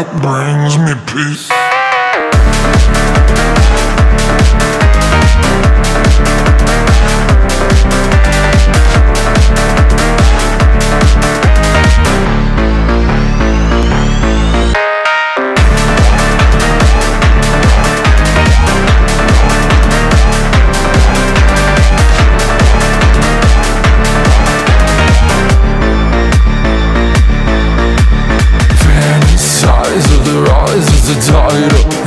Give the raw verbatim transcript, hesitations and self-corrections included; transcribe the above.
brings me peace. The rise of the tide